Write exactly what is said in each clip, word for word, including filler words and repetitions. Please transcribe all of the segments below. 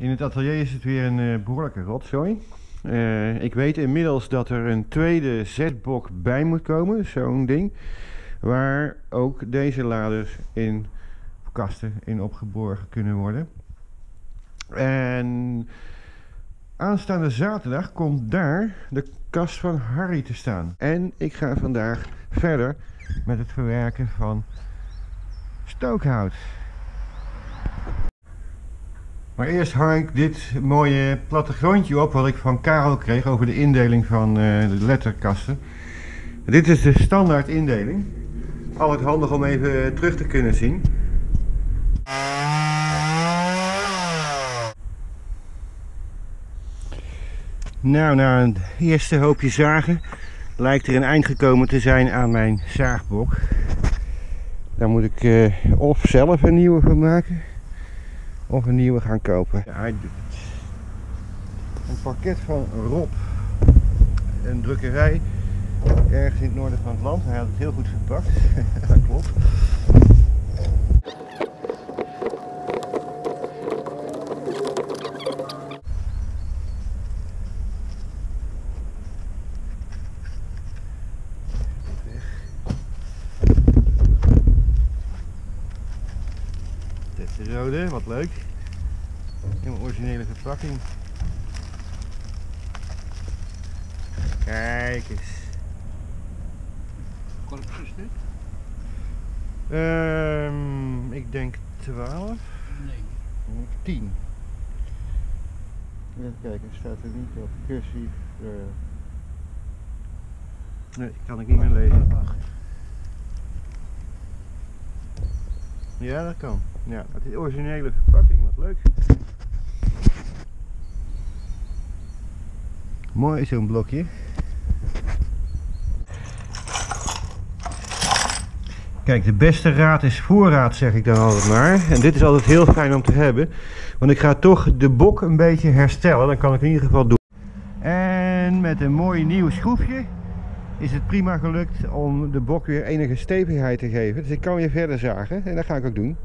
In het atelier is het weer een uh, behoorlijke rotzooi. Uh, ik weet inmiddels dat er een tweede zetbok bij moet komen, zo'n ding. Waar ook deze laders in kasten in opgeborgen kunnen worden. En aanstaande zaterdag komt daar de kast van Harry te staan. En ik ga vandaag verder met het verwerken van stookhout. Maar eerst hang ik dit mooie plattegrondje op wat ik van Karel kreeg over de indeling van uh, de letterkasten. Dit is de standaard indeling. Altijd handig om even terug te kunnen zien. Nou, na een eerste hoopje zagen lijkt er een eind gekomen te zijn aan mijn zaagbok. Daar moet ik uh, of zelf een nieuwe van maken of een nieuwe gaan kopen. Ja, hij doet het. Een pakket van Rob, een drukkerij ergens in het noorden van het land. Hij had het heel goed verpakt. Dat klopt. Dit is de rode, wat leuk. In mijn originele verpakking. Kijk eens. Korpjes dit? Um, ik denk twaalf. Nee. tien. Even kijken, staat er niet op cursief. Uh... Nee, kan ik niet meer lezen. Wacht. Ja, dat kan. Ja, dat is de originele verpakking, wat leuk. Mooi zo'n blokje. Kijk, de beste raad is voorraad, zeg ik dan altijd maar. En dit is altijd heel fijn om te hebben. Want ik ga toch de bok een beetje herstellen. Dat kan ik in ieder geval doen. En met een mooi nieuw schroefje is het prima gelukt om de bok weer enige stevigheid te geven. Dus ik kan weer verder zagen en dat ga ik ook doen.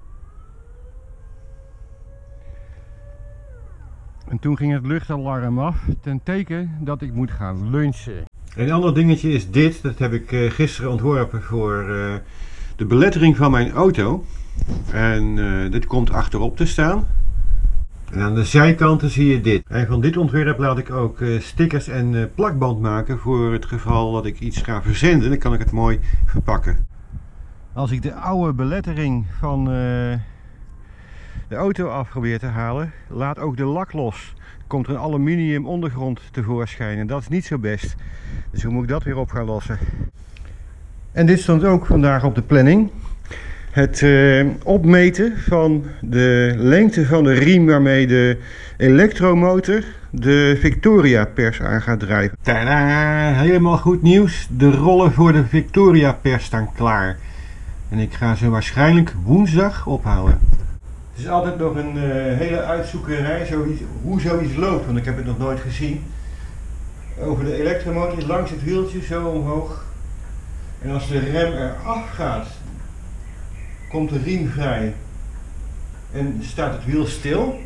En toen ging het luchtalarm af, ten teken dat ik moet gaan lunchen. Een ander dingetje is dit, dat heb ik uh, gisteren ontworpen voor uh, de belettering van mijn auto. En uh, dit komt achterop te staan. En aan de zijkanten zie je dit. En van dit ontwerp laat ik ook uh, stickers en uh, plakband maken voor het geval dat ik iets ga verzenden. Dan kan ik het mooi verpakken. Als ik de oude belettering van uh, de auto af probeer te halen, laat ook de lak los. Komt er een aluminium ondergrond tevoorschijn en dat is niet zo best. Dus hoe moet ik dat weer op gaan lossen? En dit stond ook vandaag op de planning. Het uh, opmeten van de lengte van de riem waarmee de elektromotor de Victoria pers aan gaat drijven. Tadaa! Helemaal goed nieuws. De rollen voor de Victoria pers staan klaar. En ik ga ze waarschijnlijk woensdag ophalen. Het is altijd nog een uh, hele uitzoekerij zoiets, hoe zoiets loopt, want ik heb het nog nooit gezien. Over de elektromotor langs het wieltje zo omhoog. En als de rem eraf gaat, komt de riem vrij en staat het wiel stil.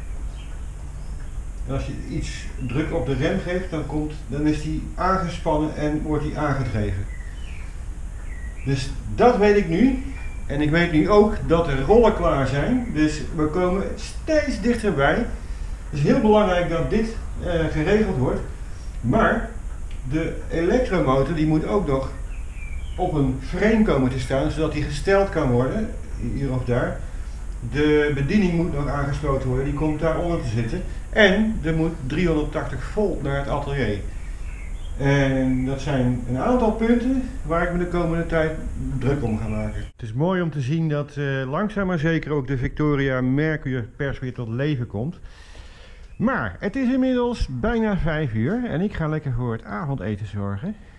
En als je iets druk op de rem geeft, dan, komt, dan is die aangespannen en wordt die aangedreven. Dus dat weet ik nu. En ik weet nu ook dat de rollen klaar zijn. Dus we komen steeds dichterbij. Het is heel belangrijk dat dit uh, geregeld wordt. Maar de elektromotor die moet ook nog op een frame komen te staan, zodat die gesteld kan worden, hier of daar. De bediening moet nog aangesloten worden, die komt daaronder te zitten. En er moet driehonderdtachtig volt naar het atelier. En dat zijn een aantal punten waar ik me de komende tijd druk om ga maken. Het is mooi om te zien dat uh, langzaam maar zeker ook de Victoria Mercury pers weer tot leven komt. Maar het is inmiddels bijna vijf uur en ik ga lekker voor het avondeten zorgen.